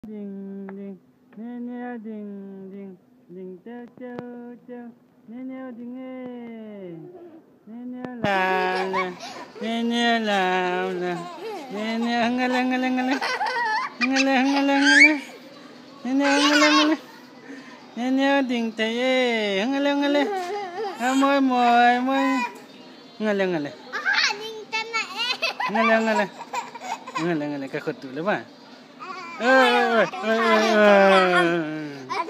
Ding ding, nè ding ding, ding teo teo teo, nè ding nè la la, nè la la, nè ngala ngala ngala, ngala ngala ngala, nè ngala ngala, nè ding teo, ngala ngala, moy moy moy, ngala ngala, ding tanah ngala ngala, ngala ngala kakot tu le ba?